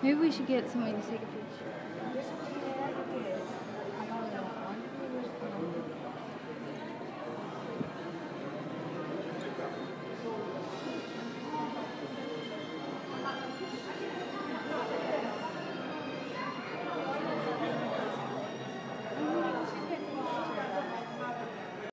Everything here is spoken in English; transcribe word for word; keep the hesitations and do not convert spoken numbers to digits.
Maybe we should get somebody to take a picture.